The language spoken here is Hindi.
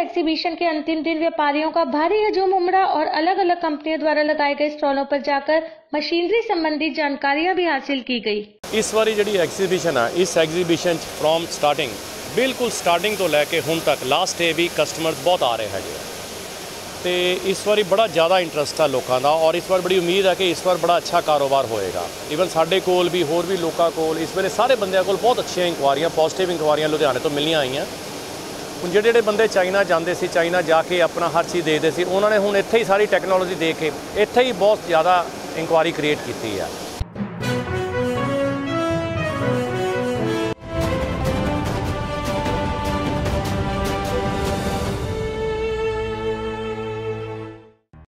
एग्जीबिशन के अंतिम दिन व्यापारियों का भारी हजूम उमड़ा और अलग अलग कंपनियों द्वारा लगाए गए स्टॉलों पर जाकर मशीनरी संबंधी जानकारियां भी हासिल की गई। इस बारी जी एग्जीबिशन है, इस एग्जीबिशन फ्रॉम स्टार्टिंग बिल्कुल स्टार्टिंग तो लैके हुण तक लास्ट डे भी कस्टमर्स बहुत आ रहे हैं तो इस बारी बड़ा ज़्यादा इंटरस्ट है लोगों का और इस बार बड़ी उम्मीद है कि इस बार बड़ा अच्छा कारोबार होएगा। ईवन साढ़े कोल भी होर भी लोगों कोल इस वेले सारे बंदे कोल बहुत अच्छी इंक्वायरियां पॉजिटिव इंक्वायरियां लुधियाने तो मिलियां आईयां। हुण जिहड़े बंदे चाइना जाते सी चाइना जाके अपना हर चीज़ देखते सी उन्होंने हुण इत्थे ही सारी टैक्नोलॉजी देख के इत्थे ही बहुत ज़्यादा इंक्वायरी क्रिएट की है।